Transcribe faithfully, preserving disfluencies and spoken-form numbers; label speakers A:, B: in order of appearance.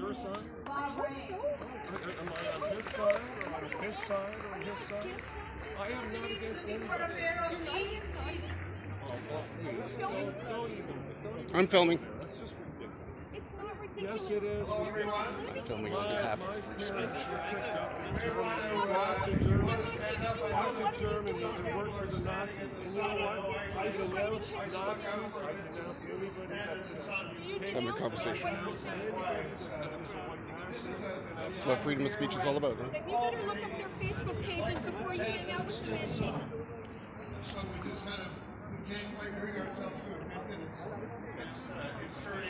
A: your side? I hope so. Am I on his side, or on his side, or on his side? I am not against anybody. Oh, well, please. Don't, don't even. Don't
B: I'm filming.
A: That's just ridiculous.
C: It's not ridiculous.
A: Yes, it is.
D: Hello, everyone.
B: Filming on behalf of free speech.
D: Everyone who uh, want to stand up, I know that
A: German,
D: some
A: they
D: people
A: work
D: are
A: for the
D: standing in the
A: Nazis.
D: sun.
A: And you know what? I
D: I
A: denounce
D: I stuck out
A: Nazis.
D: for
A: I
D: a bit to
A: denounce
D: to stand in
A: anybody
D: the sun.
B: Summer conversation.
D: It's, uh, this is a,
B: That's what freedom of speech is all about, huh?
C: Then you better look up their Facebook pages before you hang out with them.
D: so we just kind of we can't quite bring ourselves to admit that it's it's uh, it's turning.